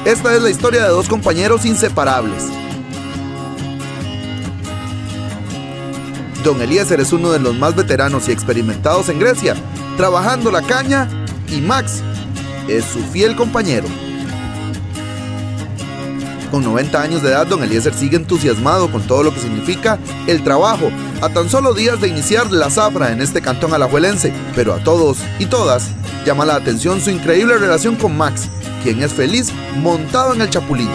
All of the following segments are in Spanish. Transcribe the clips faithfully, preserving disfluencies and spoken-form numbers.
Esta es la historia de dos compañeros inseparables. Don Eliezer es uno de los más veteranos y experimentados en Grecia, trabajando la caña, y Max es su fiel compañero. Con noventa años de edad, don Eliezer sigue entusiasmado con todo lo que significa el trabajo, a tan solo días de iniciar la zafra en este cantón alajuelense, pero a todos y todas llama la atención su increíble relación con Max, quien es feliz montado en el chapulín.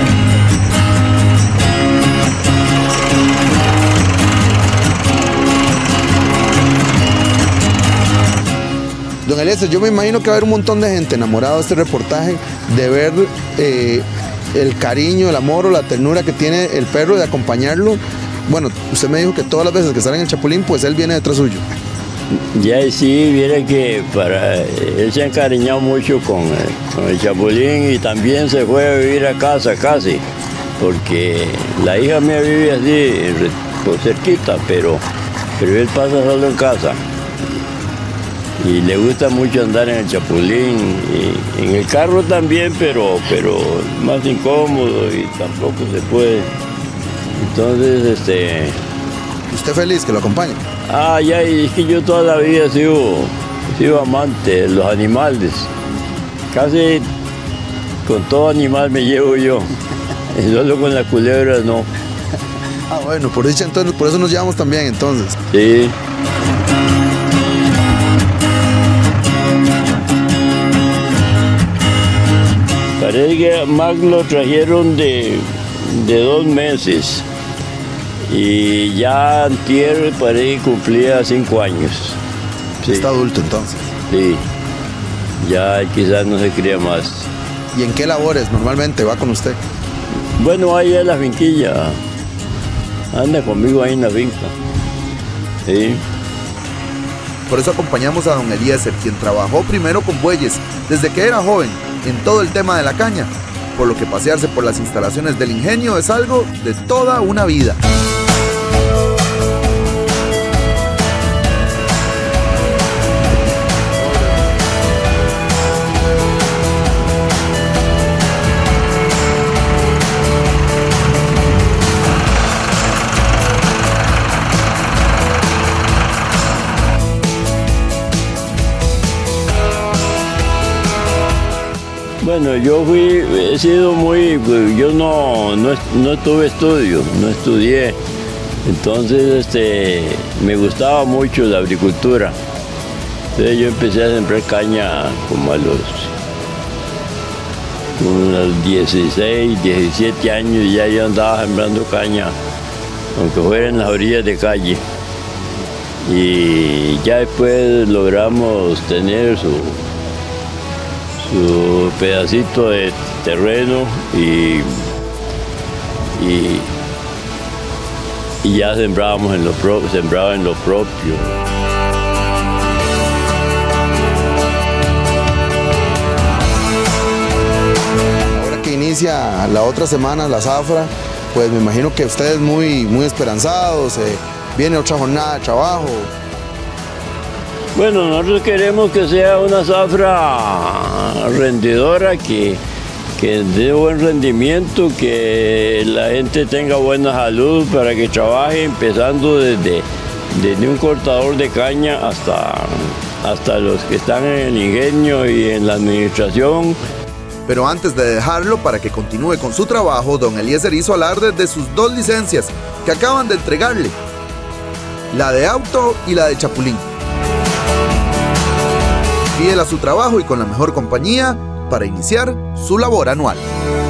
Don Eliezer, yo me imagino que va a haber un montón de gente enamorada de este reportaje, de ver eh, el cariño, el amor o la ternura que tiene el perro, de acompañarlo. Bueno, usted me dijo que todas las veces que sale en el chapulín, pues él viene detrás suyo. Ya sí, viene que para él se ha encariñado mucho con, con el chapulín, y también se fue a vivir a casa casi, porque la hija mía vive así, por cerquita, pero, pero él pasa solo en casa. Y le gusta mucho andar en el chapulín, y en el carro también, pero, pero más incómodo y tampoco se puede. Entonces, este... ¿Usted feliz que lo acompañe? Ah, ya, y es que yo toda la vida he sido, he sido amante de los animales. Casi con todo animal me llevo yo, solo con las culebras no. Ah, bueno, por dicha, entonces, por eso nos llevamos también, entonces. Sí. Parece que a Max lo trajeron de, de dos meses y ya antier parece que cumplía cinco años. Sí. Está adulto entonces. Sí, ya quizás no se cría más. ¿Y en qué labores normalmente va con usted? Bueno, ahí en la finquilla, anda conmigo ahí en la finca. Sí. Por eso acompañamos a don Eliezer, quien trabajó primero con bueyes desde que era joven en todo el tema de la caña, por lo que pasearse por las instalaciones del ingenio es algo de toda una vida. Bueno, yo fui, he sido muy, yo no, no, no tuve estudio, no estudié, entonces este, me gustaba mucho la agricultura. Entonces yo empecé a sembrar caña como a los, unos dieciséis, diecisiete años, y ya yo andaba sembrando caña, aunque fuera en las orillas de calle. Y ya después logramos tener su... su pedacito de terreno y, y, y ya sembrábamos en lo propio, sembraba en lo propio. Ahora que inicia la otra semana, la zafra, pues me imagino que ustedes muy, muy esperanzados, eh, viene otra jornada de trabajo. Bueno, nosotros queremos que sea una zafra rendidora, que, que dé buen rendimiento, que la gente tenga buena salud para que trabaje, empezando desde, desde un cortador de caña hasta, hasta los que están en el ingenio y en la administración. Pero antes de dejarlo para que continúe con su trabajo, don Eliezer hizo alarde de sus dos licencias que acaban de entregarle, la de auto y la de chapulín. Fiel a su trabajo y con la mejor compañía para iniciar su labor anual.